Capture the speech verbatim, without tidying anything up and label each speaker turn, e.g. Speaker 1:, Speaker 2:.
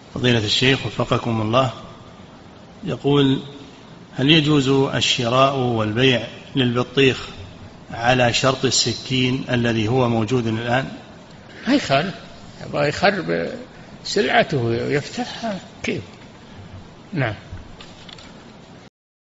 Speaker 1: فضيلة الشيخ وفقكم الله، يقول: هل يجوز الشراء والبيع للبطيخ على شرط السكين الذي هو موجود الآن؟
Speaker 2: ما يخالف، يبغى يخرب سلعته ويفتحها كيف؟ نعم.